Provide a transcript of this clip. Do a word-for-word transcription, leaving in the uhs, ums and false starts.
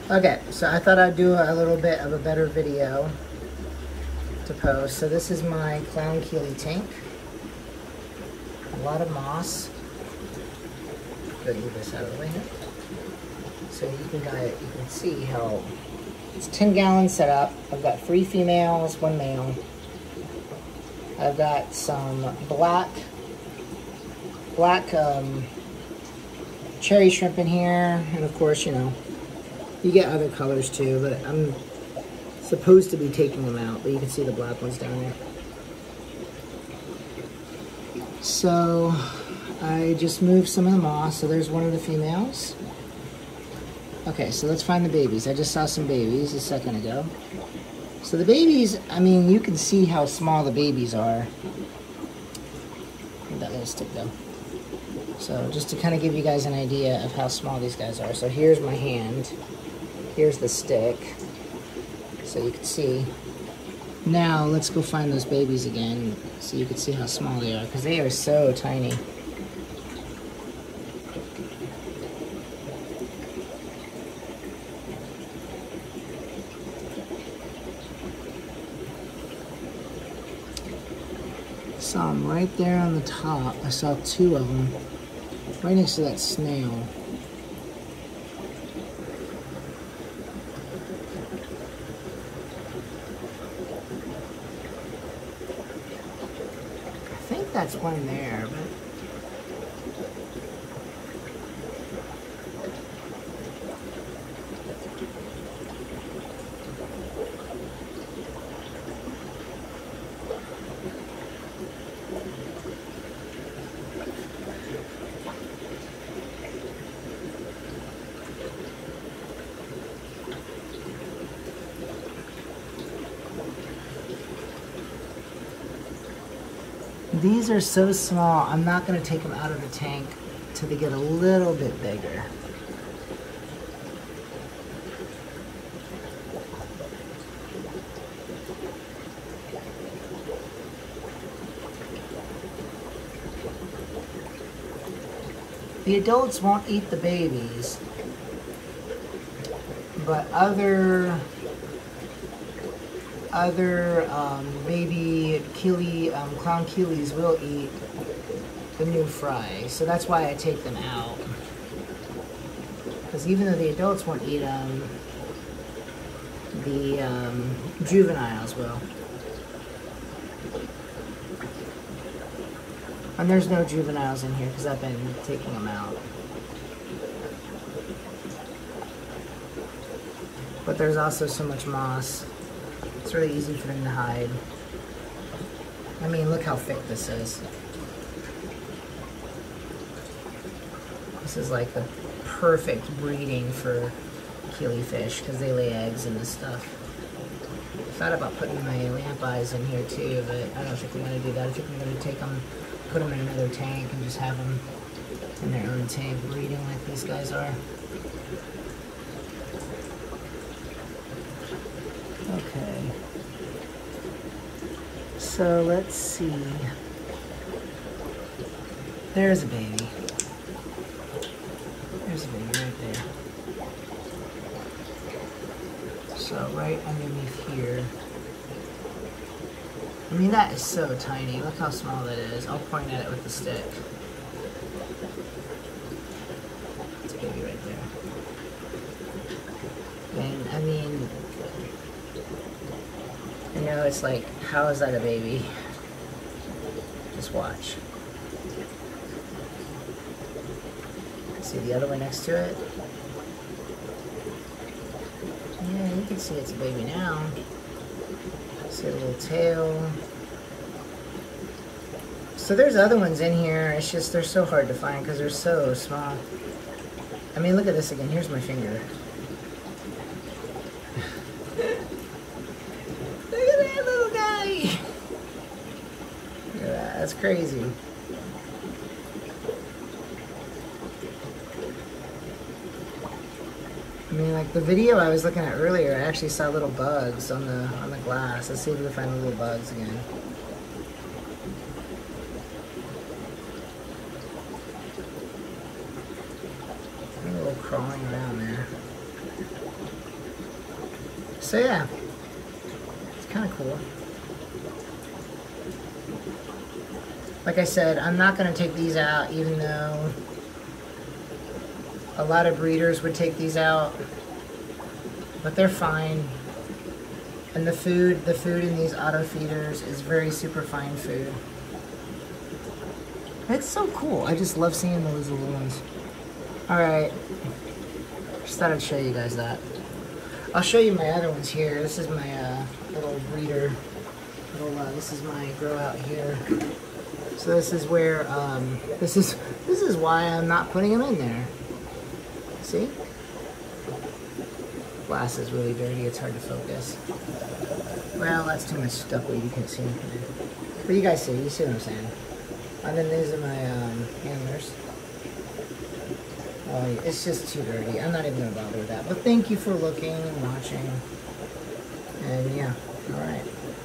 Okay, so I thought I'd do a little bit of a better video to post. So this is my clown Keeley tank. A lot of moss. Go move this out of the way here. So you can got it, you can see how it's ten gallon setup. I've got three females, one male. I've got some black, black um, cherry shrimp in here, and of course, you know, you get other colors too, but I'm supposed to be taking them out, but you can see the black ones down there. So I just moved some of the moss, so there's one of the females. Okay, so let's find the babies. I just saw some babies a second ago. So the babies, I mean, you can see how small the babies are. That little stick though. So just to kind of give you guys an idea of how small these guys are. So here's my hand. Here's the stick. So you can see. Now let's go find those babies again so you can see how small they are, because they are so tiny. Saw them right there on the top. I saw two of them right next to that snail. I think that's one there, but these are so small, I'm not going to take them out of the tank till they get a little bit bigger. The adults won't eat the babies, but other Other um, baby Keeley, um, clown Keeleys will eat the new fry, so that's why I take them out. Because even though the adults won't eat them, the um, juveniles will. And there's no juveniles in here because I've been taking them out. But there's also so much moss. It's really easy for them to hide. I mean, look how thick this is. This is like the perfect breeding for Keeley fish because they lay eggs and this stuff. I thought about putting my lamp eyes in here too, but I don't think I'm going to do that. I think I'm going to take them, put them in another tank and just have them in their own tank breeding like these guys are. Okay, so let's see. There's a baby. There's a baby right there. So right underneath here. I mean, that is so tiny. Look how small that is. I'll point at it with the stick. It's a baby right there. And I mean, you know, it's like, how is that a baby? Just watch. See the other one next to it? Yeah, you can see it's a baby now. See a little tail. So there's other ones in here. It's just, they're so hard to find because they're so small. I mean, look at this again. Here's my finger. That's crazy. I mean, like the video I was looking at earlier, I actually saw little bugs on the on the glass. Let's see if we can find the little bugs again. A little crawling around there. So yeah, it's kind of cool. Like I said, I'm not going to take these out, even though a lot of breeders would take these out, but they're fine. And the food, the food in these auto feeders is very super fine food. It's so cool. I just love seeing those little ones. All right, just thought I'd show you guys that. I'll show you my other ones here. This is my uh, little breeder. Little, uh, this is my grow out here. So this is where um, this is this is why I'm not putting them in there. See? Glass is really dirty. It's hard to focus. Well, that's too much stuff where you can see. But you guys see. You see what I'm saying? And then these are my um, handlers. Oh, it's just too dirty. I'm not even gonna bother with that. But thank you for looking and watching. And yeah, all right.